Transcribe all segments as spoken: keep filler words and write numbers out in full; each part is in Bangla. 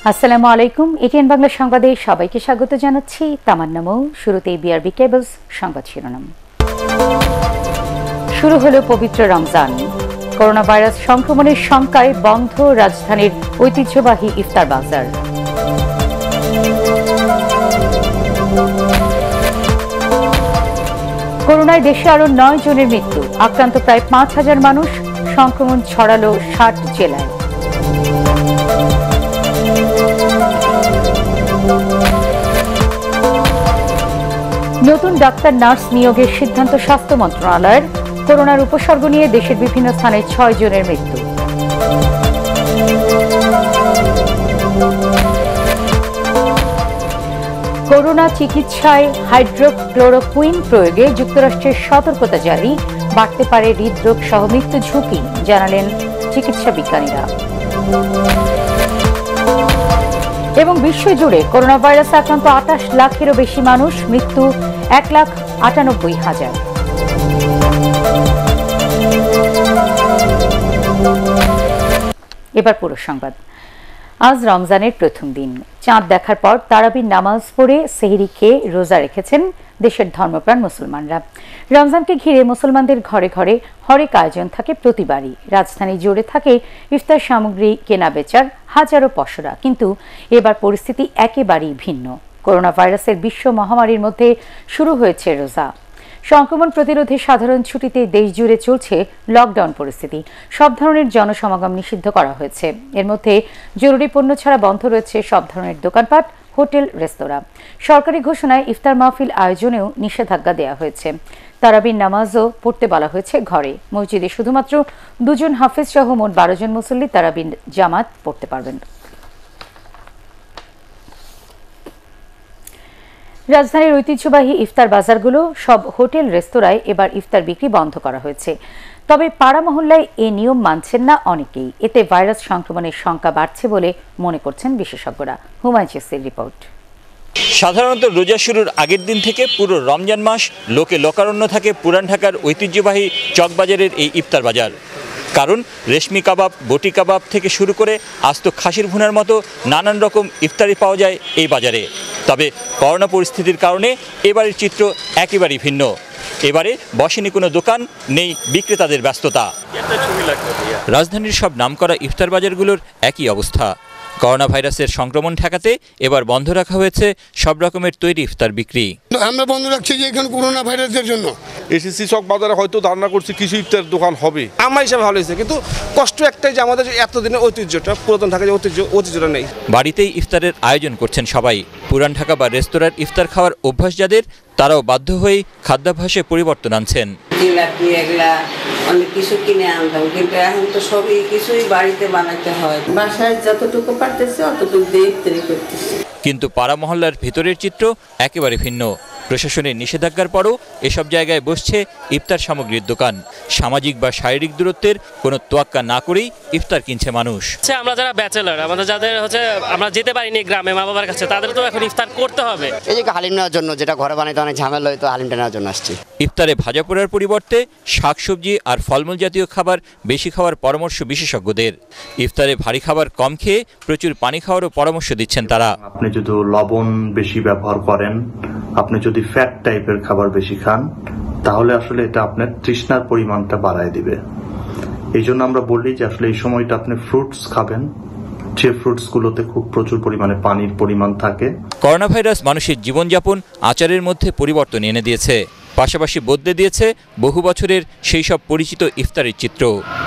আসসালামু আলাইকুম। এটিএন বাংলা সংবাদে সবাইকে স্বাগত জানাচ্ছি। তামান্না মৌ। শুরুতেই বিআরবি কেবলস সংবাদ শিরোনাম। শুরু হলো পবিত্র রমজান। করোনা ভাইরাস সংক্রমণের শঙ্কায় বন্ধ রাজধানীর ঐতিহ্যবাহী ইফতার বাজার। করোনায় দেশে আরো নয় জনের মৃত্যু, আক্রান্ত প্রায় পাঁচ হাজার মানুষ, সংক্রমণ ছড়ালো ষাট জেলায়। নতুন ডাক্তার নার্স নিয়োগের সিদ্ধান্ত স্বাস্থ্য মন্ত্রণালয়ের। করোনার উপসর্গ নিয়ে দেশের বিভিন্ন স্থানে ছয় জনের মৃত্যু। করোনা চিকিৎসায় হাইড্রোক্লোরোকুইন প্রয়োগে যুক্তরাষ্ট্রের সতর্কতা জারি, বাড়তে পারে হৃদরোগ সহ মৃত্যু ঝুঁকি, জানালেন চিকিৎসা বিজ্ঞানীরা। এবং বিশ্বজুড়ে করোনা ভাইরাসে আক্রান্ত আটাশ লাখেরও বেশি মানুষ, মৃত্যু এক লাখ আটানব্বই হাজার। এবার পুরো সংবাদ। আজ রমজানের প্রথম দিন। চাঁদ দেখার পর তারাবির নামাজ পড়ে সেহরি খেয়ে রোজা রেখেছেন দেশের ধর্মপ্রাণ মুসলমানরা। রমজানকে ঘিরে মুসলমানদের ঘরে ঘরে হরেক আয়োজন থাকে প্রতিবারই। রাজধানী জুড়ে থাকে ইফতার সামগ্রী কেনা বেচার হাজারো পসরা। কিন্তু এবার পরিস্থিতি একেবারেই ভিন্ন। করোনা ভাইরাসের বিশ্ব মহামারীর মধ্যে শুরু হয়েছে রোজা। সংক্রমণ প্রতিরোধে সাধারণ ছুটিতে দেশ জুড়ে চলছে লকডাউন পরিস্থিতি। সব ধরনের জনসমাগম নিষিদ্ধ করা হয়েছে। এর মধ্যে জরুরি পণ্য ছাড়া বন্ধ রয়েছে সব ধরনের দোকানপাট, হোটেল, রেস্তোরাঁ। সরকারি ঘোষণায় ইফতার মাহফিল আয়োজনেও নিষেধাজ্ঞা দেওয়া হয়েছে। তারাবির নামাজও পড়তে বলা হয়েছে ঘরে। মসজিদে শুধুমাত্র দুজন হাফেজ সহ মোট বারো জন মুসল্লি তারাবির জামাত পড়তে পারবেন। রাজধানীর ঐতিহ্যবাহী ইফতার বাজারগুলো, সব হোটেল, রেস্তোরাঁয় এবার ইফতার বিক্রি বন্ধ করা হয়েছে। তবে পাড়া মহল্লায় এ নিয়ম মানছেন না অনেকেই। এতে ভাইরাস সংক্রমণের শঙ্কা বাড়ছে বলে মনে করছেন বিশেষজ্ঞরা। হুমায়ুন চিস্তির রিপোর্ট। সাধারণত রোজা শুরুর আগের দিন থেকে পুরো রমজান মাস লোকে লোকারণ্য থাকে পুরান ঢাকার ঐতিহ্যবাহী চকবাজারের এই ইফতার বাজার। কারণ রেশমি কাবাব, বটি কাবাব থেকে শুরু করে আস্ত খাসির ভুনার মতো নানান রকম ইফতারি পাওয়া যায় এই বাজারে। তবে করোনা পরিস্থিতির কারণে এবারের চিত্র একেবারেই ভিন্ন। এবারে বসেনি কোনো দোকান, নেই বিক্রেতাদের ব্যস্ততা। রাজধানীর সব নামকরা ইফতার বাজারগুলোর একই অবস্থা। করোনা ভাইরাসের সংক্রমণ ঠেকাতে এবার বন্ধ রাখা হয়েছে সব রকমের তৈরি ইফতার বিক্রি। আমরা বন্ধ রাখছি যে এখানে করোনা ভাইরাসের জন্য। এসএসসি চক বাজারে হয়তো ধারণা করছি কিছু ইফতার দোকান হবে, আমার হিসাবে ভালো হয়েছে, কিন্তু কষ্ট একটাই যে আমাদের এতদিনের ঐতিহ্যটা, পুরাতন ঢাকা যে ঐতিহ্য ঐতিহ্যটা নেই। বাড়িতেই ইফতারের আয়োজন করছেন সবাই। পুরান ঢাকা বা রেস্তোরাঁর ইফতার খাওয়ার অভ্যাস যাদের, তারাও বাধ্য হয়ে খাদ্যাভ্যাসে পরিবর্তন আনছেন। জিলাপি এগুলা অনেক কিছু কিনে আনতাম, কিন্তু এখন তো সবই কিছুই বাড়িতে বানাতে হয়। বাসায় যতটুকু পারতেছে অতটুকু দিয়ে ইফতারি করতেছি। কিন্তু পাড়া মহল্লার ভিতরের চিত্র একেবারে ভিন্ন। প্রশাসনের নিষেধাজ্ঞার পরও এসব জায়গায় বসছে ইফতার সামগ্রীর দোকান। সামাজিক বা শারীরিক দূরত্বের কোনো তোয়াক্কা না করেই ইফতার কিনছে মানুষ। আমরা যারা ব্যাচেলার, আমাদের যাদের হচ্ছে আমরা যেতে পারিনি গ্রামে মা বাবার কাছে, তাদের তো এখন ইফতার করতে হবে। এই যে হালিম নেওয়ার জন্য, যেটা ঘরে বানাইতে অনেক ঝামেলা হয়তো, হালিমটা নেওয়ার জন্য আসছি। ইফতারে ভাজা পোড়ার পরিবর্তে শাকসবজি আর ফলমূল জাতীয় খাবার বেশি খাওয়ার পরামর্শ বিশেষজ্ঞদের। ইফতারে ভারী খাবার কম খেয়ে প্রচুর পানি খাওয়ারও পরামর্শ দিচ্ছেন তারা। আপনি যদি লবণ বেশি ব্যবহার করেন, আপনি যদি ফ্যাট টাইপের খাবার বেশি খান, তাহলে আসলে এটা আপনার তৃষ্ণার পরিমাণটা বাড়ায় দিবে। এই জন্য আমরা বলি যে আসলে এই সময়টা আপনি ফ্রুটস খাবেন, যে ফ্রুটস গুলোতে খুব প্রচুর পরিমাণে পানির পরিমাণ থাকে। করোনা ভাইরাস মানুষের জীবনযাপন, আচারের মধ্যে পরিবর্তন এনে দিয়েছে, পাশাপাশি বদলে দিয়েছে বহু বছরের সেই সব পরিচিত ইফতারের চিত্র।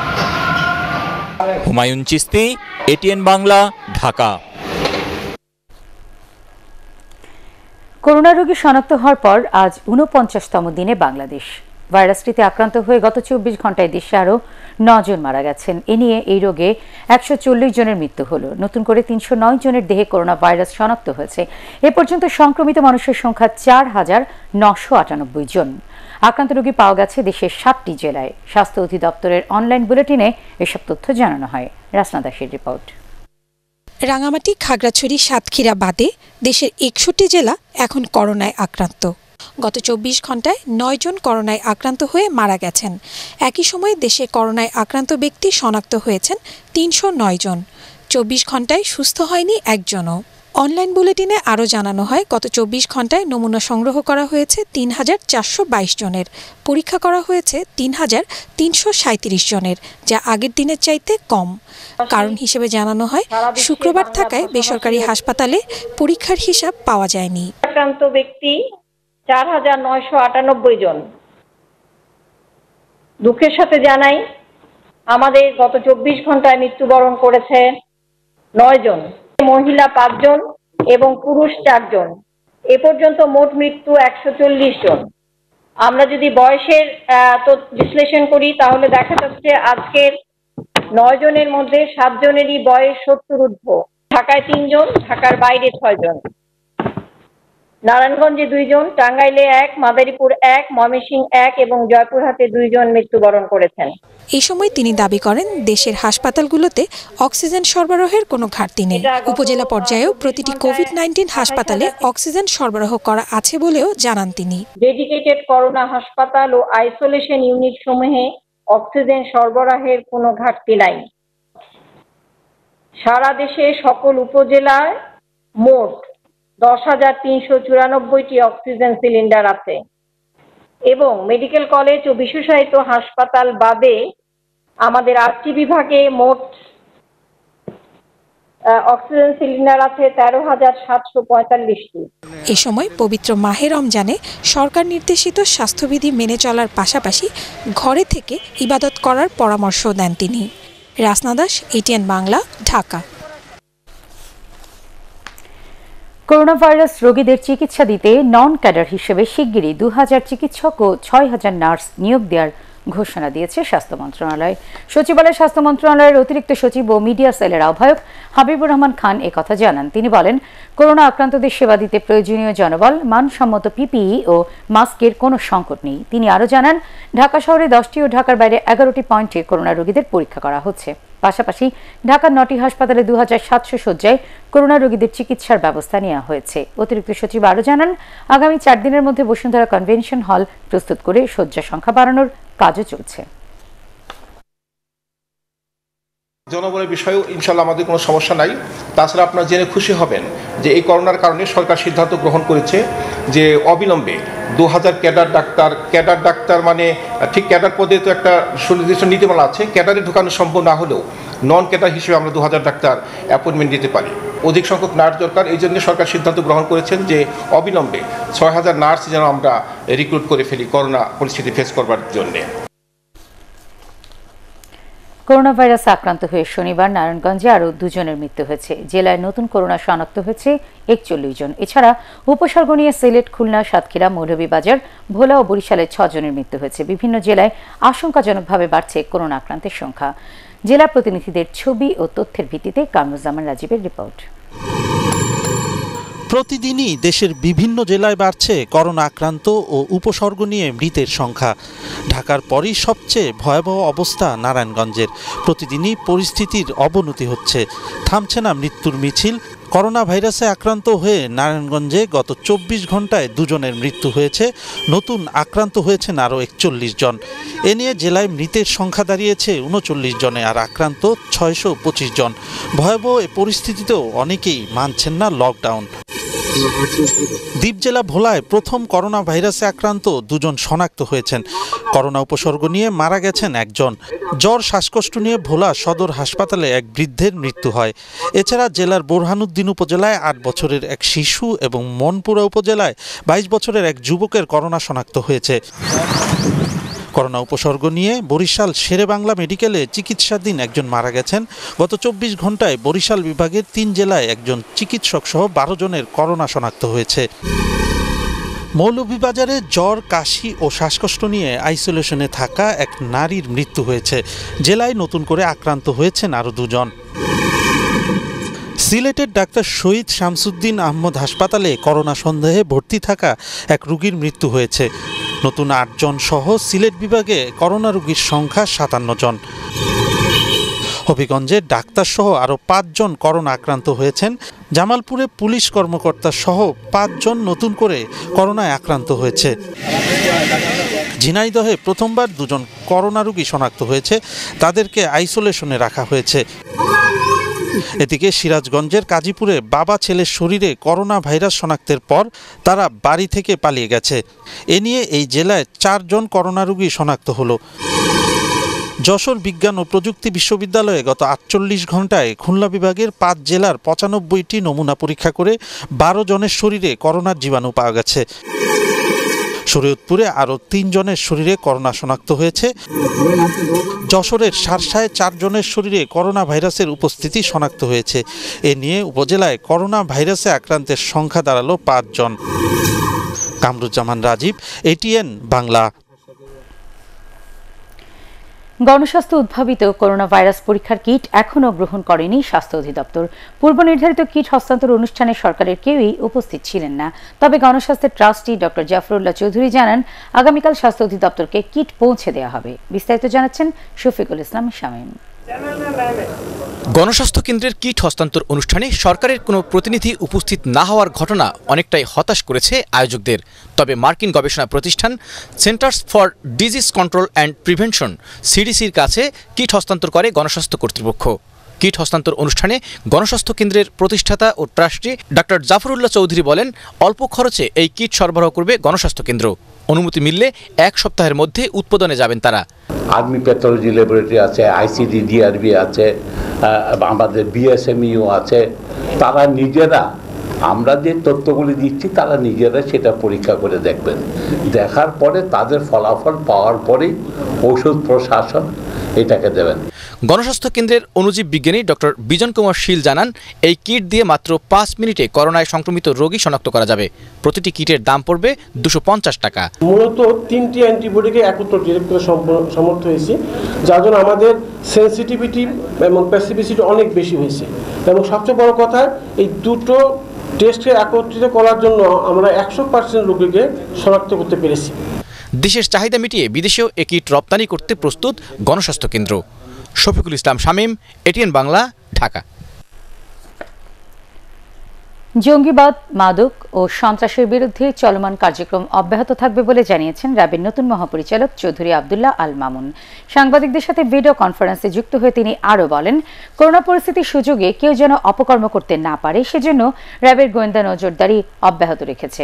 হুমায়ুন চিস্তি, এটিএন বাংলা, ঢাকা। করোনা রোগী শনাক্ত হওয়ার পর আজ ঊনপঞ্চাশতম দিনে বাংলাদেশ। ভাইরাসটিতে আক্রান্ত হয়ে গত চব্বিশ ঘন্টায় দেশে আরও নজন মারা গেছেন। এ নিয়ে এই রোগে একশো চল্লিশ জনের মৃত্যু হলো। নতুন করে তিনশো নয় জনের দেহে করোনা ভাইরাস শনাক্ত হয়েছে। এ পর্যন্ত সংক্রমিত মানুষের সংখ্যা চার হাজার নশো আটানব্বই জন। আক্রান্ত রোগী পাওয়া গেছে দেশের সাতটি জেলায়। স্বাস্থ্য অধিদপ্তরের অনলাইন বুলেটিনে এসব তথ্য জানানো হয়। রাসনা দাসের রিপোর্ট। রাঙামাটি, খাগড়াছড়ি, সাতক্ষীরা বাদে দেশের একষট্টি জেলা এখন করোনায় আক্রান্ত। গত চব্বিশ ঘন্টায় নয় জন করোনায় আক্রান্ত হয়ে মারা গেছেন। একই সময়ে দেশে করোনায় আক্রান্ত ব্যক্তি শনাক্ত হয়েছেন তিনশো নয় জন। চব্বিশ ঘন্টায় সুস্থ হয়নি একজনও। অনলাইন বুলেটিনে আরও জানানো হয়, গত চব্বিশ ঘন্টায় নমুনা সংগ্রহ করা হয়েছে তিন হাজার চারশো বাইশ জনের, পরীক্ষা করা হয়েছে তিন হাজার তিনশো সাঁত্রিশ জনের, যা আগের দিনের চাইতে কম। কারণ হিসেবে জানানো হয়, শুক্রবার থাকায় বেসরকারি হাসপাতালে পরীক্ষার হিসাব পাওয়া যায়নি। আক্রান্ত ব্যক্তি চার হাজার নয়শো আটানব্বই জন। দুঃখের সাথে জানাই, আমাদের গত চব্বিশ ঘন্টায় মৃত্যুবরণ করেছে নয় জন, মহিলা পাঁচজন এবং পুরুষ চারজন। এ পর্যন্ত মোট মৃত্যু একশো চল্লিশ জন। আমরা যদি বয়সের বিশ্লেষণ করি তাহলে দেখা যাচ্ছে আজকের নয় জনের মধ্যে সাত জনেরই বয়স সত্তর ঊর্ধ্ব। ঢাকায় তিনজন, ঢাকার বাইরে ছয় জন, নারায়ণগঞ্জে দুইজন, টাঙ্গাইলে এক, মাদারীপুর এক, ময়মনসিংহ এক এবং জয়পুরহাটে দুইজন মৃত্যুবরণ করেছেন। এই সময় তিনি দাবি করেন, দেশের হাসপাতালগুলোতে অক্সিজেন সরবরাহের কোনো ঘাটতি নেই। উপজেলা পর্যায়েও প্রতিটি কোভিড নাইন্টিন হাসপাতালে অক্সিজেন সরবরাহ করা আছে বলেও জানান তিনি। ডেডিকেটেড করোনা হাসপাতাল ও আইসোলেশন ইউনিট সমূহে অক্সিজেন সরবরাহের কোনো ঘাটতি নাই। সারা দেশে সকল উপজেলায় মোট দশ হাজার তিনশো চুরানব্বইটি অক্সিজেন সিলিন্ডার আছে এবং মেডিকেল কলেজ ও বিশেষায়িত হাসপাতাল বাদে আমাদের আটটি বিভাগে মোট অক্সিজেন সিলিন্ডার আছে তেরো হাজার সাতশো পঁয়তাল্লিশটি। এ সময় পবিত্র মাহে রমজানে সরকার নির্দেশিত স্বাস্থ্যবিধি মেনে চলার পাশাপাশি ঘরে থেকে ইবাদত করার পরামর্শ দেন তিনি। Rasna Das, ATN Bangla, Dhaka. Corona virus রোগীদের চিকিৎসা দিতে নন ক্যাডার হিসেবে শিগগিরই দু হাজার চিকিৎসক ও ছয় হাজার নার্স নিয়োগ দেওয়ার ঘোষণা দিয়েছে স্বাস্থ্য মন্ত্রণালয়। সচিবালয়ে স্বাস্থ্য মন্ত্রণালয়ের অতিরিক্ত সচিব ও মিডিয়া সেলের আহ্বায়ক হাবিবুর রহমান খান একথা জানান। তিনি বলেন, করোনা আক্রান্তদের সেবা দিতে প্রয়োজনীয় জনবল, মানসম্মত পিপিই ও মাস্কের কোনো সংকট নেই। তিনি আরও জানান, ঢাকা শহরে দশটি ও ঢাকার বাইরে এগারোটি পয়েন্টে করোনা রোগীদের পরীক্ষা করা হচ্ছে। পাশাপাশি ঢাকার নটি হাসপাতালে দু হাজার সাতশো শয্যায় করোনা রোগীদের চিকিৎসার ব্যবস্থা নেওয়া হয়েছে। অতিরিক্ত সচিব আরও জানান, আগামী চার দিনের মধ্যে বসুন্ধরা কনভেনশন হল প্রস্তুত করে শয্যা সংখ্যা বাড়ানোর কাজও চলছে। জনবলের বিষয়েও ইনশাল্লাহ আমাদের কোনো সমস্যা নাই। তাছাড়া আপনারা জেনে খুশি হবেন যে এই করোনার কারণে সরকার সিদ্ধান্ত গ্রহণ করেছে যে অবিলম্বে দু হাজার ক্যাডার ডাক্তার, ক্যাডার ডাক্তার মানে ঠিক ক্যাডার পদে তো একটা সুনির্দিষ্ট নীতিমালা আছে, ক্যাডারে ঢোকানো সম্ভব না হলেও নন ক্যাডার হিসেবে আমরা দু হাজার ডাক্তার অ্যাপয়েন্টমেন্ট দিতে পারি। অধিক সংখ্যক নার্স দরকার, এই জন্য সরকার সিদ্ধান্ত গ্রহণ করেছেন যে অবিলম্বে ছয় হাজার নার্স যেন আমরা রিক্রুট করে ফেলি করোনা পরিস্থিতি ফেস করবার জন্যে। করোনা ভাইরাসে আক্রান্ত হয়ে শনিবার নারায়ণগঞ্জে আরও দুজনের মৃত্যু হয়েছে। জেলায় নতুন করোনা শনাক্ত হয়েছে একচল্লিশ জন। এছাড়া উপসর্গ নিয়ে সিলেট, খুলনা, সাতক্ষীরা, মৌলভীবাজার, ভোলা ও বরিশালের ছজনের মৃত্যু হয়েছে। বিভিন্ন জেলায় আশঙ্কাজনকভাবে বাড়ছে করোনা আক্রান্তের সংখ্যা। জেলা প্রতিনিধিদের ছবি ও তথ্যের ভিত্তিতে কামরুজ্জামান রাজীবের রিপোর্ট। প্রতিদিনই দেশের বিভিন্ন জেলায় বাড়ছে করোনা আক্রান্ত ও উপসর্গ নিয়ে মৃতের সংখ্যা। ঢাকার পরই সবচেয়ে ভয়াবহ অবস্থা নারায়ণগঞ্জের। প্রতিদিনই পরিস্থিতির অবনতি হচ্ছে, থামছে না মৃত্যুর মিছিল। করোনা ভাইরাসে আক্রান্ত হয়ে নারায়ণগঞ্জে গত চব্বিশ ঘন্টায় দুজনের মৃত্যু হয়েছে, নতুন আক্রান্ত হয়েছেন আরও একচল্লিশ জন। এ নিয়ে জেলায় মৃতের সংখ্যা দাঁড়িয়েছে উনচল্লিশ জনে, আর আক্রান্ত ছয়শো পঁচিশ জন। ভয়াবহ এ পরিস্থিতিতেও অনেকেই মানছেন না লকডাউন। দ্বীপ জেলা ভোলায় প্রথম করোনা ভাইরাসে আক্রান্ত দুজন শনাক্ত হয়েছেন। করোনা উপসর্গ নিয়ে মারা গেছেন একজন। জ্বর, শ্বাসকষ্ট নিয়ে ভোলা সদর হাসপাতালে এক বৃদ্ধের মৃত্যু হয়। এছাড়া জেলার বোরহানুদ্দিন উপজেলায় আট বছরের এক শিশু এবং মনপুরা উপজেলায় বাইশ বছরের এক যুবকের করোনা শনাক্ত হয়েছে। করোনা উপসর্গ নিয়ে বরিশাল শেরেবাংলা মেডিকেলে চিকিৎসাধীন একজন মারা গেছেন। গত চব্বিশ ঘন্টায় বরিশাল বিভাগের তিন জেলায় একজন চিকিৎসক সহ বারো জনের করোনা শনাক্ত হয়েছে। মৌলভীবাজারে জ্বর, কাশি ও শ্বাসকষ্ট নিয়ে আইসোলেশনে থাকা এক নারীর মৃত্যু হয়েছে। জেলায় নতুন করে আক্রান্ত হয়েছেন আরও দুজন। সিলেটের ডাক্তার শহীদ শামসুদ্দিন আহমদ হাসপাতালে করোনা সন্দেহে ভর্তি থাকা এক রোগীর মৃত্যু হয়েছে। নতুন আটজন সহ সিলেট বিভাগে করোনা রোগীর সংখ্যা সাতান্ন জন। হবিগঞ্জে ডাক্তার সহ আরও পাঁচজন করোনা আক্রান্ত হয়েছেন। জামালপুরে পুলিশ কর্মকর্তা সহ পাঁচজন নতুন করে করোনায় আক্রান্ত হয়েছে। ঝিনাইদহে প্রথমবার দুজন করোনা রোগী শনাক্ত হয়েছে, তাদেরকে আইসোলেশনে রাখা হয়েছে। এদিকে সিরাজগঞ্জের কাজীপুরে বাবা ছেলের শরীরে করোনা ভাইরাস শনাক্তের পর তারা বাড়ি থেকে পালিয়ে গেছে। এ নিয়ে এই জেলায় চারজন করোনা রোগী শনাক্ত হলো। যশোর বিজ্ঞান ও প্রযুক্তি বিশ্ববিদ্যালয়ে গত আটচল্লিশ ঘন্টায় খুলনা বিভাগের পাঁচ জেলার পঁচানব্বইটি নমুনা পরীক্ষা করে বারো জনের শরীরে করোনার জীবাণু পাওয়া গেছে। শরীয়তপুরে আরও তিনজনের শরীরে করোনা শনাক্ত হয়েছে। যশোরের শার্শায় চারজনের শরীরে করোনা ভাইরাসের উপস্থিতি শনাক্ত হয়েছে। এ নিয়ে উপজেলায় করোনা ভাইরাসে আক্রান্তের সংখ্যা দাঁড়ালো পাঁচজন। কামরুজ্জামান রাজীব, এটিএন বাংলা। গণস্বাস্থ্য উদ্ভাবিত করোনা ভাইরাস পরীক্ষার কিট এখনও গ্রহণ করেনি স্বাস্থ্য অধিদপ্তর। পূর্ব নির্ধারিত কিট হস্তান্তর অনুষ্ঠানে সরকারের কেউই উপস্থিত ছিলেন না। তবে গণস্বাস্থ্যের ট্রাস্টি ডক্টর জাফরুল্লাহ চৌধুরী জানান, আগামীকাল স্বাস্থ্য অধিদপ্তরকে কিট পৌঁছে দেওয়া হবে। বিস্তারিত জানাচ্ছেন শফিকুল ইসলাম শামীম। গণস্বাস্থ্য কেন্দ্রের কিট হস্তান্তর অনুষ্ঠানে সরকারের কোনো প্রতিনিধি উপস্থিত না হওয়ার ঘটনা অনেকটাই হতাশ করেছে আয়োজকদের। তবে মার্কিন গবেষণা প্রতিষ্ঠান centers for disease control and prevention সিডিসির কাছে কিট হস্তান্তর করে গণস্বাস্থ্য কর্তৃপক্ষ। কিট হস্তান্তর অনুষ্ঠানে গণস্বাস্থ্য কেন্দ্রের প্রতিষ্ঠাতা ও ট্রাস্টি ডক্টর জাফরুল্লাহ চৌধুরী বলেন, অল্প খরচে এই কিট সরবরাহ করবে গণস্বাস্থ্য কেন্দ্র। অনুমতি মিললে এক সপ্তাহের মধ্যে উৎপাদনে যাবেন তারা। আর্মি প্যাথোলজি ল্যাবরেটরি আছে, আইসিডি ডিআরবি আছে, আমাদের বিএসএমইউ আছে। তারা নিজেরা, আমরা যে তথ্যগুলি দিচ্ছি তারা নিজেরা সেটা পরীক্ষা করে দেখবেন। দেখার পরে তাদের ফলাফল পাওয়ার পরেই ঔষধ প্রশাসন এটাকে দেবেন। গণস্বাস্থ্য কেন্দ্রের অণুজীব বিজ্ঞানী ডক্টর বিজন কুমার শীল জানান, এই কিট দিয়ে মাত্র পাঁচ মিনিটে করোনায় সংক্রমিত রোগী শনাক্ত করা যাবে। প্রতিটি কিটের দাম পড়বে দুশো পঞ্চাশ টাকা। মূলত তিনটি অ্যান্টিবডিকে একত্র ডিরেক্ট করে সমর্থ হয়েছি, যার জন্য আমাদের সেন্সিটিভিটি এবং স্পেসিফিসিটি অনেক বেশি হয়েছে। এবং সবচেয়ে বড় কথা, এই দুটো টেস্টকে একত্রিত করার জন্য আমরা একশো পার্সেন্ট রোগীকে শনাক্ত করতে পেরেছি। দেশের চাহিদা মিটিয়ে বিদেশেও এ কিট রপ্তানি করতে প্রস্তুত গণস্বাস্থ্য কেন্দ্র। শফিকুল ইসলাম শামীম, এটিএন বাংলা, ঢাকা। জঙ্গিবাদ, মাদক ও সন্ত্রাসের বিরুদ্ধে চলমান কার্যক্রম অব্যাহত থাকবে বলে জানিয়েছেন র্যাবের নতুন মহাপরিচালক চৌধুরী আবদুল্লাহ আল মামুন। সাংবাদিকদের সাথে ভিডিও কনফারেন্সে যুক্ত হয়ে তিনি আরও বলেন, করোনা পরিস্থিতির সুযোগে কেউ যেন অপকর্ম করতে না পারে, সেজন্য র্যাবের গোয়েন্দা নজরদারি অব্যাহত রেখেছে।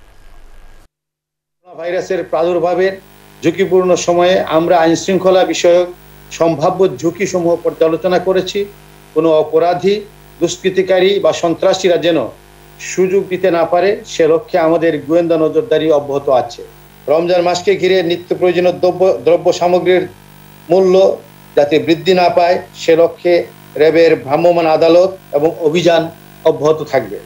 ভাইরাসের প্রাদুর্ভাবের ঝুঁকিপূর্ণ সময়ে আমরা আইনশৃঙ্খলা বিষয়ক সম্ভাব্য ঝুঁকিসমূহ পর্যালোচনা করেছি। কোনো অপরাধী, দুষ্কৃতিকারী বা সন্ত্রাসীরা যেন সুযোগ দিতে না পারে, সে লক্ষ্যে আমাদের গোয়েন্দা নজরদারি অব্যাহত আছে। রমজান মাসকে ঘিরে নিত্য প্রয়োজনীয় দ্রব্য দ্রব্য সামগ্রীর মূল্য যাতে বৃদ্ধি না পায়, সে লক্ষ্যে র্যাবের ভ্রাম্যমাণ আদালত এবং অভিযান অব্যাহত থাকবে।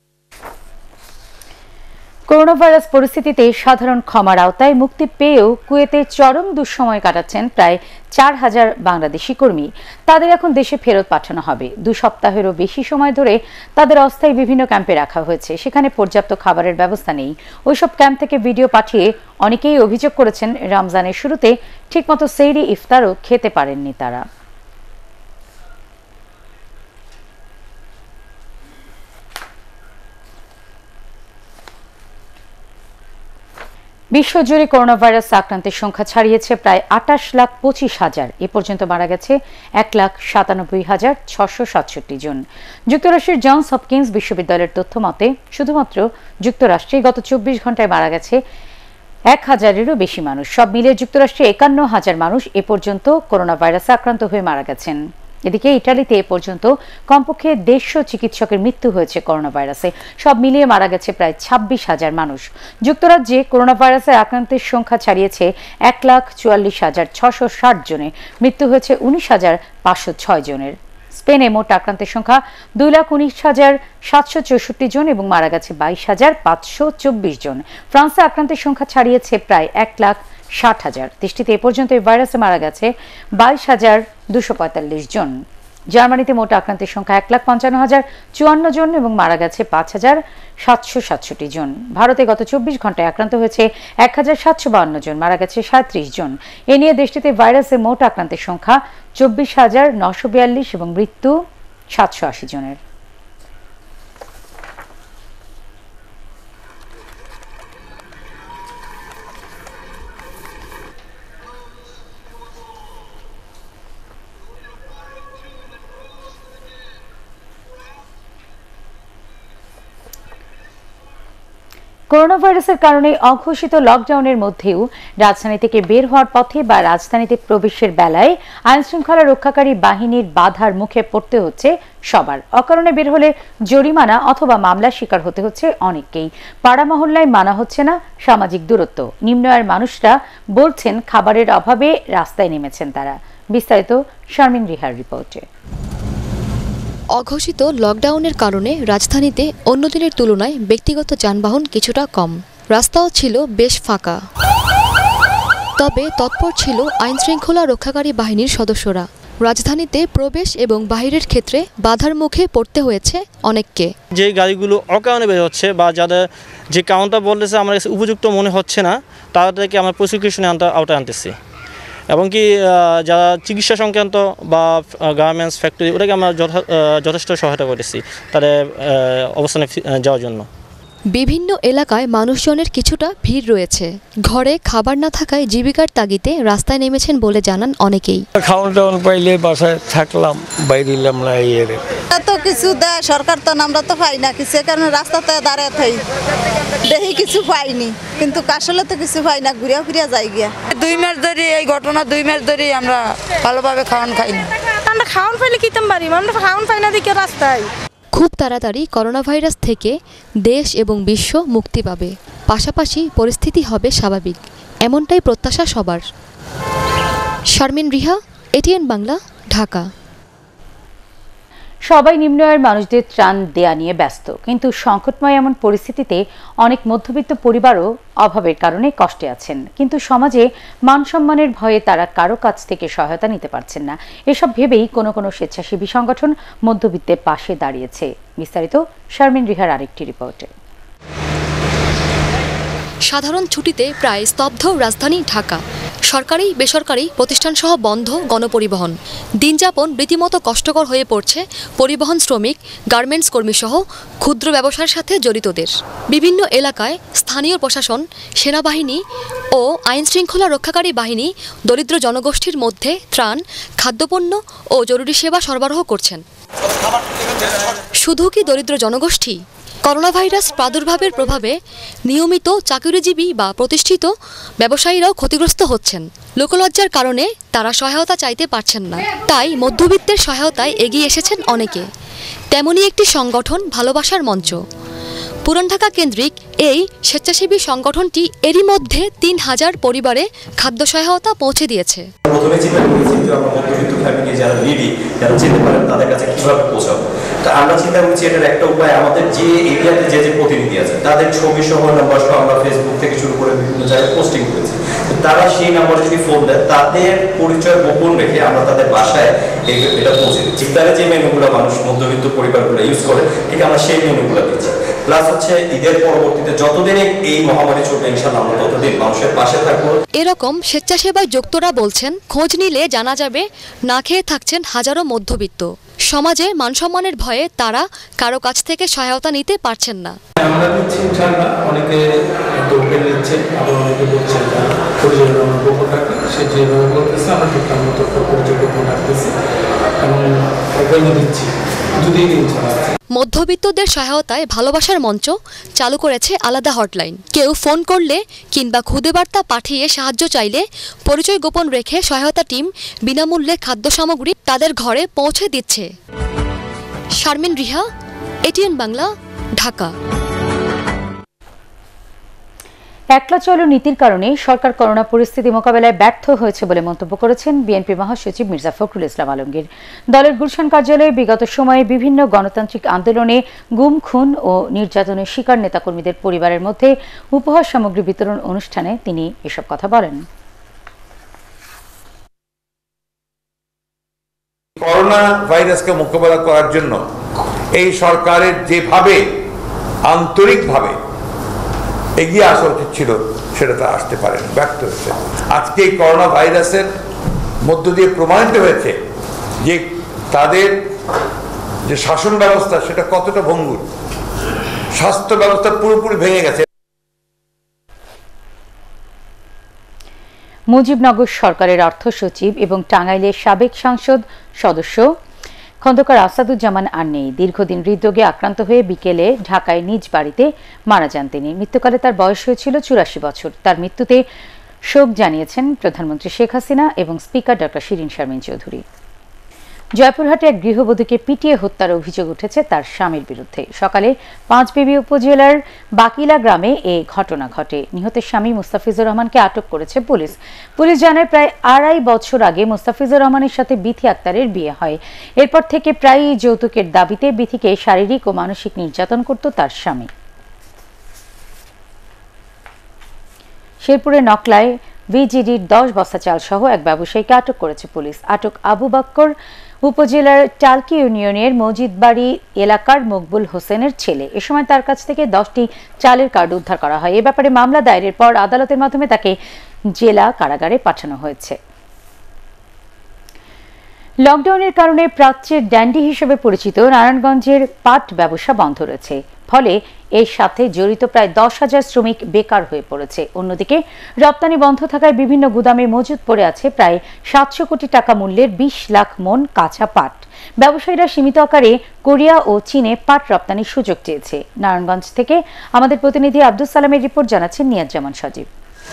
করোনা ভাইরাস পরিস্থিতিতে সাধারণ ক্ষমার আওতায় মুক্তি পেয়েও কুয়েতে চরম দুঃসময় কাটাচ্ছেন প্রায় চার হাজার বাংলাদেশি কর্মী। তাদের এখন দেশে ফেরত পাঠানো হবে। দু সপ্তাহেরও বেশি সময় ধরে তাদের অস্থায়ী বিভিন্ন ক্যাম্পে রাখা হয়েছে। সেখানে পর্যাপ্ত খাবারের ব্যবস্থা নেই। ওইসব ক্যাম্প থেকে ভিডিও পাঠিয়ে অনেকেই অভিযোগ করেছেন, রমজানের শুরুতে ঠিকমতো সেহরি ইফতারও খেতে পারেননি তারা। বিশ্বজুড়ে করোনা ভাইরাস আক্রান্তের সংখ্যা ছাড়িয়েছে প্রায় আটাশ লাখ পঁচিশ হাজার। এ পর্যন্ত মারা গেছে এক লাখ সাতানব্বই হাজার ছশো সাতষট্টি জন। যুক্তরাষ্ট্রের জনস হপকিন্স বিশ্ববিদ্যালয়ের তথ্য মতে শুধুমাত্র যুক্তরাষ্ট্রে গত চব্বিশ ঘন্টায় মারা গেছে এক হাজারেরও বেশি মানুষ। সব মিলিয়ে যুক্তরাষ্ট্রে একান্ন হাজার মানুষ এ পর্যন্ত করোনা ভাইরাসে আক্রান্ত হয়ে মারা গেছেন। এদিকে ইটালিতে এ পর্যন্ত কমপক্ষে দেড়শো চিকিৎসকের মৃত্যু হয়েছে করোনা ভাইরাসে। সব মিলিয়ে মারা গেছে প্রায় ছাব্বিশ হাজার মানুষ। যুক্তরাজ্যে করোনা ভাইরাসে আক্রান্তের সংখ্যা ছাড়িয়েছে এক লাখ চুয়াল্লিশ হাজার ছশো ষাট জনে। মৃত্যু হয়েছে উনিশ হাজার পাঁচশো ছয় জনের। স্পেনে মোট আক্রান্তের সংখ্যা দুই লাখ উনিশ হাজার সাতশো চৌষট্টি জন এবং মারা গেছে বাইশ হাজার পাঁচশো চব্বিশ জন। ফ্রান্সে আক্রান্তের সংখ্যা ছাড়িয়েছে প্রায় এক লাখ ষাট হাজার। দেশটিতে এ পর্যন্ত এই ভাইরাসে মারা গেছে বাইশ হাজার দুশো পঁয়তাল্লিশ জন। জার্মানিতে মোট আক্রান্তের সংখ্যা এক লাখ পঞ্চান্ন হাজার চুয়ান্ন জন এবং মারা গেছে পাঁচ হাজার সাতশো সাতষট্টি জন। ভারতে গত চব্বিশ ঘন্টায় আক্রান্ত হয়েছে এক হাজার সাতশো বান্ন জন, মারা গেছে সাঁত্রিশ জন। এ নিয়ে দেশটিতে ভাইরাসে মোট আক্রান্তের সংখ্যা চব্বিশ হাজার নশো বিয়াল্লিশ এবং মৃত্যু সাতশো আশি জনের। করোনা ভাইরাসের কারণে অঘোষিত লকডাউনের মধ্যেও রাজধানী থেকে বের হওয়ার পথে বা রাজধানীতে প্রবেশের বেলায় আইনশৃঙ্খলা রক্ষাকারী বাহিনীর বাধার মুখে পড়তে হচ্ছে সবার। অকারণে বের হলে জরিমানা অথবা মামলার শিকার হতে হচ্ছে অনেককেই। পাড়া মহল্লায় মানা হচ্ছে না সামাজিক দূরত্ব। নিম্ন আয়ের মানুষরা বলছেন খাবারের অভাবে রাস্তায় নেমেছেন তারা। বিস্তারিত শারমিন রিহার রিপোর্টে। অঘোষিত লকডাউনের কারণে রাজধানীতে অন্য দিনের তুলনায় ব্যক্তিগত যানবাহন কিছুটা কম, রাস্তাও ছিল বেশ ফাঁকা। তবে তৎপর ছিল আইনশৃঙ্খলা রক্ষাকারী বাহিনীর সদস্যরা। রাজধানীতে প্রবেশ এবং বাহিরের ক্ষেত্রে বাধার মুখে পড়তে হয়েছে অনেককে। যে গাড়িগুলো অকারণে বের হচ্ছে বা যাদের যে কারণটা বলতেছে আমার কাছে উপযুক্ত মনে হচ্ছে না, তাদেরকে আমরা প্রসিকিউশনে আওতায় আনতেছি। এবং কি যারা চিকিৎসা সংক্রান্ত বা গার্মেন্টস ফ্যাক্টরি, ওটাকে আমরা যথেষ্ট সহায়তা করেছি তাদের অবস্থানে যাওয়ার জন্য। বিভিন্ন এলাকায় মানুষজনের কিছুটা ভিড় রয়েছে। ঘরে খাবার না থাকায় জীবিকার তাগিদে রাস্তায় নেমেছেন বলে জানান অনেকেই। খাওয়ান টাউন পাইলে বাসায় থাকলাম, বাইরে এলাম না। এই এত কিছু দেয় সরকার, তো আমরা তো পাই না কিছু, কারণে রাস্তাতে দাঁড়িয়ে থাই দেখি কিছু পাইনি, কিন্তু আসলে তো কিছু পাই না, ঘুরিয়া ঘুরিয়া যাই গিয়া। দুই মাস ধরে এই ঘটনা, দুই মাস ধরে আমরা ভালোভাবে খাওয়ান খাই না। আমরা খাওয়ান পাইলে কিতাম পারি, আমরা খাওয়ান পাই না দিকে রাস্তায়। খুব তাড়াতাড়ি করোনা ভাইরাস থেকে দেশ এবং বিশ্ব মুক্তি পাবে, পাশাপাশি পরিস্থিতি হবে স্বাভাবিক, এমনটাই প্রত্যাশা সবার। শারমিন রিহা, এটিএন বাংলা, ঢাকা। সবাই নিম্ন আয়ের মানুষদের ত্রাণ দেয়া নিয়ে ব্যস্ত, কিন্তু সংকটময় এমন পরিস্থিতিতে অনেক মধ্যবিত্ত পরিবারও অভাবের কারণে কষ্টে আছেন। কিন্তু সমাজে মান সম্মানের ভয়ে তারা কারো কাছ থেকে সহায়তা নিতে পারছেন না। এসব ভেবেই কোনো কোনো স্বেচ্ছাসেবী সংগঠন মধ্যবিত্তের পাশে দাঁড়িয়েছে। বিস্তারিত শারমিন রিহার আরেকটি রিপোর্টে। সাধারণ ছুটিতে প্রায় স্তব্ধ রাজধানী ঢাকা। সরকারি বেসরকারি প্রতিষ্ঠানসহ বন্ধ গণপরিবহন। দিনযাপন রীতিমতো কষ্টকর হয়ে পড়ছে পরিবহন শ্রমিক, গার্মেন্টস কর্মীসহ ক্ষুদ্র ব্যবসার সাথে জড়িতদের। বিভিন্ন এলাকায় স্থানীয় প্রশাসন, সেনাবাহিনী ও আইনশৃঙ্খলা রক্ষাকারী বাহিনী দরিদ্র জনগোষ্ঠীর মধ্যে ত্রাণ, খাদ্যপণ্য ও জরুরি সেবা সরবরাহ করছেন। শুধু কি দরিদ্র জনগোষ্ঠী? করোনা ভাইরাস প্রাদুর্ভাবের প্রভাবে নিয়মিত চাকরিজীবী বা প্রতিষ্ঠিত ব্যবসায়ীরাও ক্ষতিগ্রস্ত হচ্ছেন। লোকলজ্জার কারণে তারা সহায়তা চাইতে পারছেন না, তাই মধ্যবিত্তের সহায়তায় এগিয়ে এসেছেন অনেকে। তেমনই একটি সংগঠন ভালোবাসার মঞ্চ। পুরান ঢাকা কেন্দ্রিক এই স্বেচ্ছাসেবী সংগঠনটি এরই মধ্যে তিন হাজার পরিবারে খাদ্য সহায়তা পৌঁছে দিয়েছে। প্রথমে চিন্তা করেছি যে আমরা মধ্যবিত্ত ফ্যামিলি যারা নিডি, যারা যেতে পারেন তাদের কাছে কিভাবে পৌঁছাবো। তো আমরা চিন্তা করছি এটার একটা উপায়, আমাদের যে এরিয়াতে যে যে প্রতিনিধি আছে তাদের ছবি সহ নাম্বার সহ আমরা ফেসবুক থেকে শুরু করে বিভিন্ন জায়গায় পোস্টিং করেছি। তারা সেই নাম্বারে যদি ফোন দেয়, তাদের পরিচয় গোপন রেখে আমরা তাদের বাসায় এটা পৌঁছে দিচ্ছি। তারা যে মেনুগুলো মানুষ মধ্যবিত্ত পরিবারগুলো ইউজ করে, ঠিক আমরা সেই মেনুগুলো দিচ্ছি। প্লাস হচ্ছে ঈদের পরবর্তীতে যতদিন এই মহামারী চলবে ইনশাআল্লাহ আমরা ততদিন মানুষের পাশে থাকবো। এরকম স্বেচ্ছাসেবায় যুক্তরা বলছেন, খোঁজ নিলে জানা যাবে না খেয়ে থাকছেন হাজারো মধ্যবিত্ত। সমাজে মানসম্মানের ভয়ে তারা কারো কাছ থেকে সহায়তা নিতে পারছেন না। আমরা দিচ্ছি ইনশাআল্লাহ, অনেকে টোকেন নিচ্ছে, আবার অনেকে বলছে পরিচয় আমরা গোপন রাখি, সে যেভাবে বলতেছে আমরা ঠিকঠাক মতো পরিচয় গোপন রাখতেছি এবং ওখানে দিচ্ছি যদি ইনশাআল্লাহ। মধ্যবিত্তদের সহায়তায় ভালোবাসার মঞ্চ চালু করেছে আলাদা হটলাইন। কেউ ফোন করলে কিংবা খুদে বার্তা পাঠিয়ে সাহায্য চাইলে পরিচয় গোপন রেখে সহায়তা টিম বিনামূল্যে খাদ্য সামগ্রী তাদের ঘরে পৌঁছে দিচ্ছে। শারমিন রিহা, এটিএন বাংলা, ঢাকা। একলা চলো নীতির কারণে সরকার করোনা পরিস্থিতি মোকাবেলায় ব্যর্থ হয়েছে বলে মন্তব্য করেছেন বিএনপি মহাসচিব মির্জা ফখরুল ইসলাম আলমগীর। দলের গুলশান কার্যালয়ে বিগত সময়ে বিভিন্ন গণতান্ত্রিক আন্দোলনে গুম, খুন ও নির্যাতনের শিকার নেতাকর্মীদের পরিবারের মধ্যে উপহার সামগ্রী বিতরণ অনুষ্ঠানে তিনি এসব কথা বলেন। করোনা ভাইরাসকে মোকাবেলা করার জন্য এই সরকারের যেভাবে আন্তরিকভাবে এগিয়ে আসা উচিত ছিল সেটা তো আসতে পারেন, ব্যর্থ হয়েছে। আজকে এই করোনা ভাইরাসের মধ্য দিয়ে প্রমাণিত হয়েছে যে তাদের যে শাসন ব্যবস্থা সেটা কতটা ভঙ্গুর, স্বাস্থ্য ব্যবস্থা পুরোপুরি ভেঙে গেছে। মুজিবনগর সরকারের অর্থ সচিব এবং টাঙ্গাইলের সাবেক সংসদ সদস্য খন্দকার আসাদুজ্জামান আর নেই। দীর্ঘদিন হৃদরোগে আক্রান্ত হয়ে বিকেলে ঢাকায় নিজ বাড়িতে মারা যান তিনি। মৃত্যুকালে তার বয়স হয়েছিল চুরাশি বছর। তার মৃত্যুতে শোক জানিয়েছেন প্রধানমন্ত্রী শেখ হাসিনা এবং স্পিকার ডক্টর শিরিন শারমিন চৌধুরী। জয়পুরহাটে এক গৃহবধূকে পিটিয়ে হত্যার অভিযোগ উঠেছে তার স্বামীর বিরুদ্ধে। সকালে পাঁচবিবি উপজেলার বাকিলা গ্রামে এ ঘটনা ঘটে। নিহতের স্বামী মুস্তাফিজুর রহমানকে আটক করেছে পুলিশ। পুলিশ জানায় প্রায় আড়াই বছর আগে মুস্তাফিজুর রহমানের সাথে বিথি আক্তারের বিয়ে হয়। এরপর থেকে প্রায়ই যৌতুকের দাবিতে বিথিকে শারীরিক ও মানসিক নির্যাতন করত তার স্বামী। শেরপুরে নকলায় বিজিডির দশ বস্তা চাল সহ এক ব্যবসায়ীকে আটক করেছে পুলিশ। আটক আবু বক্কর উপজেলার টালকি ইউনিয়নের মজিদবাড়ি এলাকার মকবুল হোসেনের ছেলে। এ সময় তার কাছ থেকে দশটি চালের কার্ড উদ্ধার করা হয়। এ ব্যাপারে মামলা দায়েরের পর আদালতের মাধ্যমে তাকে জেলা কারাগারে পাঠানো হয়েছে। লকডাউনের কারণে প্রাচ্যের ড্যান্ডি হিসেবে পরিচিত নারায়ণগঞ্জের পাট ব্যবসা বন্ধ রয়েছে। ফলে এর সাথে জড়িত প্রায় দশ হাজার শ্রমিক বেকার হয়ে পড়েছে। অন্যদিকে রপ্তানি বন্ধ থাকায় বিভিন্ন গুদামে মজুত পড়ে আছে প্রায় সাতশো কোটি টাকা মূল্যের বিশ লাখ মন কাঁচা পাট। ব্যবসায়ীরা সীমিত আকারে কোরিয়া ও চীনে পাট রপ্তানির সুযোগ চেয়েছে। নারায়ণগঞ্জ থেকে আমাদের প্রতিনিধি আব্দুল সালামের রিপোর্ট জানাচ্ছেন নিয়াজ্জামান সজীব।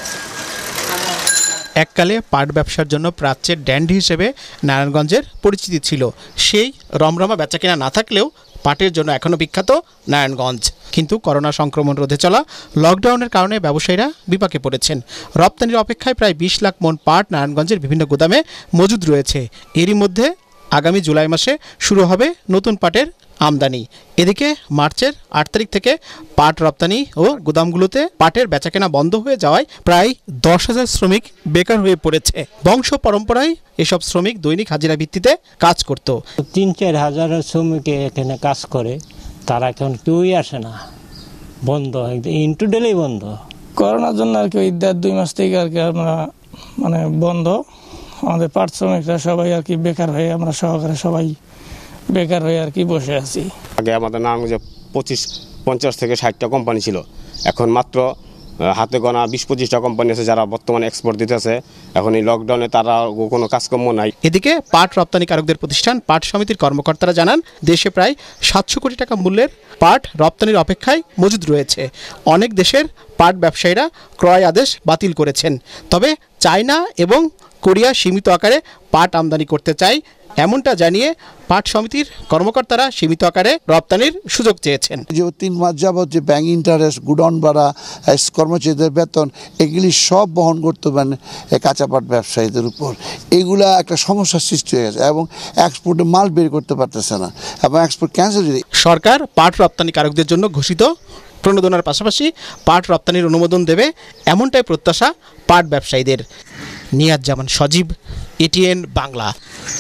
এককালে পাট ব্যবসার জন্য প্রাচ্যের ড্যান্ডি হিসেবে নারায়ণগঞ্জের পরিচিতি ছিল। সেই রমরমা বেচাকেনা না থাকলেও পাটের জন্য এখনও বিখ্যাত নারায়ণগঞ্জ। কিন্তু করোনা সংক্রমণ রোধে চলা লকডাউনের কারণে ব্যবসায়ীরা বিপাকে পড়েছেন। রপ্তানির অপেক্ষায় প্রায় বিশ লাখ মন পাট নারায়ণগঞ্জের বিভিন্ন গুদামে মজুদ রয়েছে। এরই মধ্যে আগামী জুলাই মাসে শুরু হবে নতুন পাটের আমদানি। এদিকে মার্চের আট তারিখ থেকে পাট রপ্তানি ও গুদামগুলোতে পাটের বেচাকেনা বন্ধ হয়ে যাওয়ায় প্রায় দশ হাজার শ্রমিক বেকার হয়ে পড়েছে। বংশ পরম্পরায় এসব শ্রমিক দৈনিক হাজিরা ভিত্তিতে কাজ করত। তিন চার হাজার শ্রমিক এখানে কাজ করে, তারা এখন কেউই আসে না, বন্ধ ইন্টু ডেলি বন্ধ। করোনার জন্য আর কি ওই দেড় দুই মাস থেকে আর কি আমরা মানে বন্ধ। আমাদের পাট শ্রমিকরা সবাই আর কি বেকার হয়ে, আমরা সহকারে সবাই বেকার হয়ে আর কি বসে আছি। আগে আমাদের নারায়ণগঞ্জে পঁচিশ পঞ্চাশ থেকে ষাটটা কোম্পানি ছিল, এখন মাত্র হাতে গোনা বিশ পঁচিশটা কোম্পানি আছে যারা বর্তমানে এক্সপোর্ট দিতেছে। এখন এই লকডাউনে তারা কোনো কাজকর্ম নাই। এদিকে পাট রপ্তানিকারকদের প্রতিষ্ঠান পাট সমিতির কর্মকর্তারা জানান, দেশে প্রায় সাতশো কোটি টাকা মূল্যের পাট রপ্তানির অপেক্ষায় মজুদ রয়েছে। অনেক দেশের পাট ব্যবসায়ীরা ক্রয় আদেশ বাতিল করেছেন। তবে চায়না এবং কোরিয়া সীমিত আকারে পাট আমদানি করতে চায়, এমনটা জানিয়ে পাট সমিতির কর্মকর্তারা সীমিত আকারে রপ্তানির সুযোগ চেয়েছেন। যে তিন মাস যাবৎ যে ব্যাংক ইন্টারেস্ট, গুডাউন ভাড়া, কর্মচারীদের বেতন, এগুলি সব বহন করতে পারেন কাঁচা পাট ব্যবসায়ীদের উপর। এগুলা একটা সমস্যার সৃষ্টি হয়ে গেছে এবং এক্সপোর্টে মাল বের করতে পারতেছে না এবং এক্সপোর্ট ক্যান্সেল। সরকার পাট রপ্তানিকারকদের জন্য ঘোষিত প্রণোদনার পাশাপাশি পাট রপ্তানির অনুমোদন দেবে, এমনটাই প্রত্যাশা পাট ব্যবসায়ীদের। নিয়াজ্জামান সজীব, এটিএন বাংলা।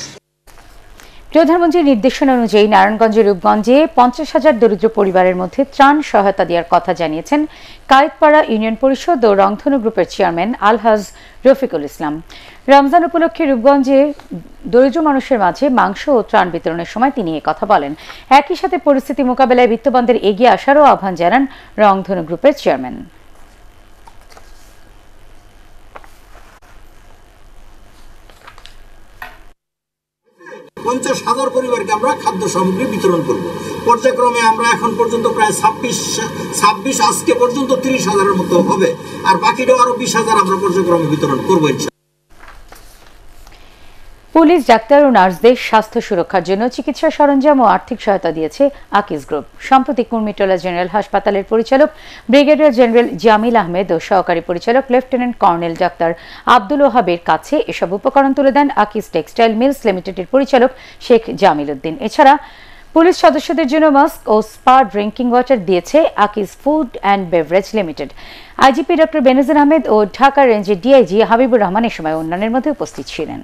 প্রধানমন্ত্রীর নির্দেশনা অনুযায়ী নারায়ণগঞ্জের রূপগঞ্জে পঞ্চাশ হাজার দরিদ্র পরিবারের মধ্যে ত্রাণ সহায়তা দেওয়ার কথা জানিয়েছেন কায়েতপাড়া ইউনিয়ন পরিষদ ও রংধনু গ্রুপের চেয়ারম্যান আলহাজ রফিকুল ইসলাম। রমজান উপলক্ষে রূপগঞ্জে দরিদ্র মানুষের মাঝে মাংস ও ত্রাণ বিতরণের সময় তিনি কথা বলেন। একই সাথে পরিস্থিতি মোকাবেলায় বিত্তবানদের এগিয়ে আসারও আহ্বান জানান রংধনু গ্রুপের চেয়ারম্যান। পঞ্চাশ হাজার পরিবারকে আমরা খাদ্য সামগ্রী বিতরণ করব। পর্যায়ক্রমে আমরা এখন পর্যন্ত প্রায় ছাব্বিশ ছাব্বিশ আজকে পর্যন্ত তিরিশ হাজারের মতো হবে, আর বাকিটাও আরো বিশ হাজার আমরা পর্যায়ক্রমে বিতরণ করবো। পুলিশ, ডাক্তার ও নার্সদের স্বাস্থ্য সুরক্ষার জন্য চিকিৎসা সরঞ্জাম ও আর্থিক সহায়তা দিয়েছে আকিজ গ্রুপ। সম্প্রতি কুর্মিটোলা জেনারেল হাসপাতালের পরিচালক ব্রিগেডিয়ার জেনারেল জামিল আহমেদ ও সহকারী পরিচালক লেফটেন্যান্ট কর্নেল ডাক্তার আব্দুল ওহাবের কাছে এসব উপকরণ তুলে দেন আকিজ টেক্সটাইল মিলস লিমিটেডের পরিচালক শেখ জামিল উদ্দিন। এছাড়া পুলিশ সদস্যদের জন্য মাস্ক ও স্পা ড্রিঙ্কিং ওয়াটার দিয়েছে Akij food and beverage limited. IGP doctor Benazir Ahmed ও ঢাকা রেঞ্জের ডিআইজি হাবিবুর রহমান এ সময় অন্যান্যের মধ্যে উপস্থিত ছিলেন।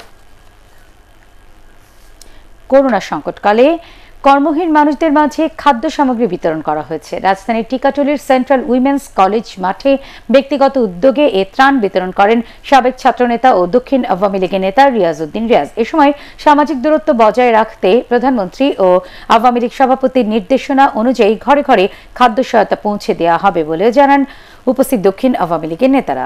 করোনা সংকটকালে কর্মহীন মানুষদের মাঝে খাদ্য সামগ্রী বিতরণ করা হয়েছে। রাজধানীর টিকাটুলির সেন্ট্রাল উইমেন্স কলেজ মাঠে ব্যক্তিগত উদ্যোগে এ ত্রাণ বিতরণ করেন সাবেক ছাত্রনেতা ও দক্ষিণ আওয়ামী লীগের নেতা রিয়াজ উদ্দিন রিয়াজ। এ সময় সামাজিক দূরত্ব বজায় রাখতে প্রধানমন্ত্রী ও আওয়ামী লীগ সভাপতির নির্দেশনা অনুযায়ী ঘরে ঘরে খাদ্য সহায়তা পৌঁছে দেওয়া হবে বলে জানান উপস্থিত দক্ষিণ আওয়ামী লীগের নেতারা।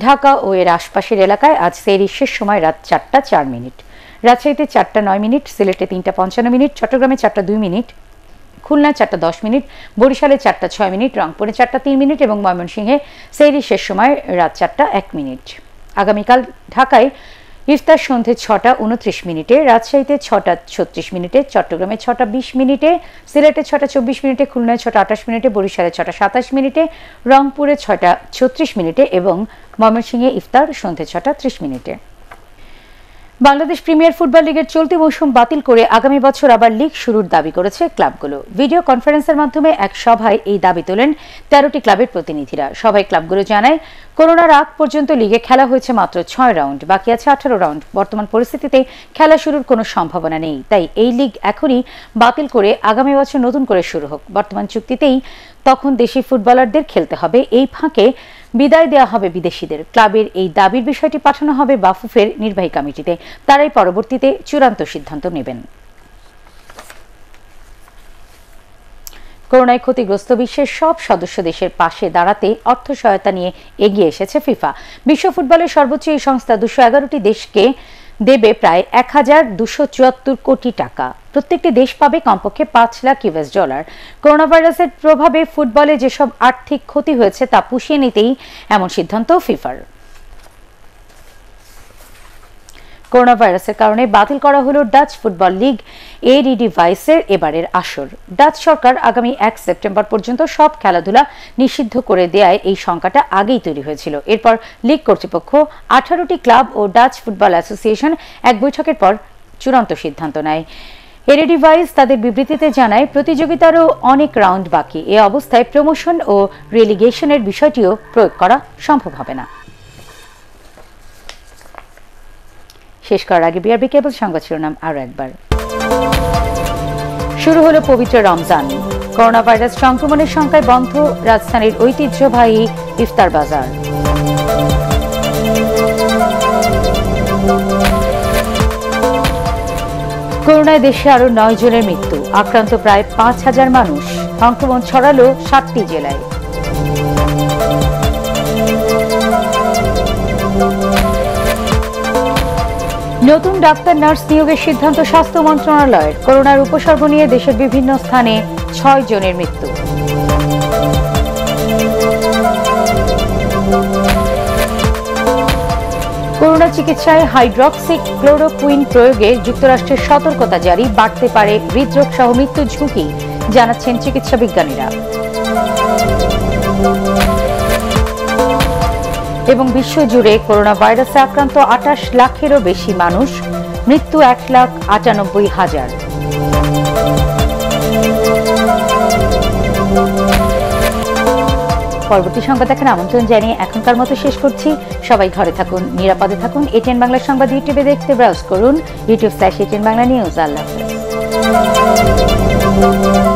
ঢাকা ও এর আশপাশের এলাকায় আজ সেহরির শেষ সময় রাত চারটা চার মিনিট, রাজশাহীতে চারটা নয় মিনিট, সিলেটে তিনটা পঞ্চান্ন মিনিট, চট্টগ্রামে চারটা দুই মিনিট, খুলনায় চারটা দশ মিনিট, বরিশালে চারটা ছয় মিনিট, রংপুরে চারটা তিন মিনিট এবং ময়মনসিংহে সেহরির শেষ সময় রাত চারটা এক মিনিট। আগামীকাল ঢাকায় ইফতার সন্ধে ছটা উনত্রিশ মিনিটে, রাজশাহীতে ছটা ছত্রিশ মিনিটে, চট্টগ্রামে ছটা বিশ মিনিটে, সিলেটে ছটা চব্বিশ মিনিটে, খুলনায় ছটা আঠাশ মিনিটে, বরিশালে ছটা সাতাশ মিনিটে, রংপুরে ছটা ছত্রিশ মিনিটে এবং ময়মনসিংহে ইফতার সন্ধে ছটা ত্রিশ মিনিটে। বাংলাদেশ প্রিমিয়ার ফুটবল লিগের চলতি মৌসুম বাতিল করে আগামী বছর আবার লিগ শুরুর দাবি করেছে ক্লাবগুলো। ভিডিও কনফারেন্সের মাধ্যমে এক সভায় এই দাবি তোলেন তেরোটি ক্লাবের প্রতিনিধিরা। সভায় ক্লাবগুলো জানায়, করোনার আগ পর্যন্ত লিগে খেলা হয়েছে মাত্র ছয় রাউন্ড, বাকি আছে আঠারো রাউন্ড। বর্তমান পরিস্থিতিতে খেলা শুরুর কোনো সম্ভাবনা নেই, তাই এই লিগ এখনই বাতিল করে আগামী বছর নতুন করে শুরু হোক। বর্তমান চুক্তিতেই তখন দেশি ফুটবলারদের খেলতে হবে, এই ফাঁকে বিদায় দেওয়া হবে বিদেশিদের। ক্লাবের এই দাবির বিষয়টি পাঠানো হবে বাফুফের নির্বাহী কমিটিতে, তারাই পরবর্তীতে চূড়ান্ত সিদ্ধান্ত নেবেন। করোনায় ক্ষতিগ্রস্ত বিশ্বের সব সদস্য দেশের পাশে দাঁড়াতে অর্থ সহায়তা নিয়ে এগিয়ে এসেছে ফিফা। বিশ্ব ফুটবলের সর্বোচ্চ এই সংস্থা দুশো এগারোটি দেশকে দেবে প্রায় এক হাজার দুশো চুয়াত্তর কোটি টাকা। প্রত্যেকটি দেশ পাবে কমপক্ষে পাঁচ লাখ ইউএস ডলার। করোনা ভাইরাসের প্রভাবে ফুটবলে যেসব আর্থিক ক্ষতি হয়েছে তা পুষিয়ে নিতেই এমন সিদ্ধান্ত ফিফার। করোনা ভাইরাসের কারণে বাতিল করা হলো ডাচ ফুটবল লিগ এডিডিভাইসের এবারের আসর। ডাচ সরকার আগামী এক সেপ্টেম্বর পর্যন্ত সব খেলাধুলা নিষিদ্ধ করে দেয়ায় এই শঙ্কাটা আগেই তৈরি হয়েছিল। এরপর লিগ কর্তৃপক্ষ, আঠারোটি ক্লাব ও ডাচ ফুটবল অ্যাসোসিয়েশন এক বৈঠকের পর চূড়ান্ত সিদ্ধান্ত নেয়। এডিডিভাইস তাদের বিবৃতিতে জানায়, প্রতিযোগিতারও অনেক রাউন্ড বাকি। এ অবস্থায় প্রমোশন ও রেলিগেশনের বিষয়টিও প্রয়োগ করা সম্ভব হবে না। শেষ করার আগে বিআরবি কেবল সংবাদ শিরোনাম আরো একবার। শুরু হলো পবিত্র রমজান। করোনা ভাইরাস সংক্রমণের সংখ্যায় বন্ধ রাজধানীর ঐতিহ্যবাহী ইফতার বাজার। করোনায় দেশে আরো নয় জনের মৃত্যু, আক্রান্ত প্রায় পাঁচ হাজার মানুষ। সংক্রমণ ছড়ালো সাতটি জেলায়। নতুন ডাক্তার নার্স নিয়োগের সিদ্ধান্ত স্বাস্থ্য মন্ত্রণালয়ের। করোনার উপসর্গ নিয়ে দেশের বিভিন্ন স্থানে ছয় জনের মৃত্যু। করোনা চিকিৎসায় হাইড্রক্সি ক্লোরোকুইন প্রয়োগে যুক্তরাষ্ট্রের সতর্কতা জারি, বাড়তে পারে হৃদরোগ সহ মৃত্যুর ঝুঁকি, জানাচ্ছেন চিকিৎসা বিজ্ঞানীরা। এবং বিশ্বজুড়ে করোনা ভাইরাসে আক্রান্ত আটাশ লাখেরও বেশি মানুষ, মৃত্যু এক লাখ আটানব্বই হাজার। পরবর্তী সংবাদ দেখার আমন্ত্রণ জানিয়ে এখনকার মতো শেষ করছি। সবাই ঘরে থাকুন, নিরাপদে থাকুন। এটিএন বাংলা সংবাদ ইউটিউবে দেখতে ব্রাউজ করুন YouTube slash ATN Bangla news. Allah হাফেজ।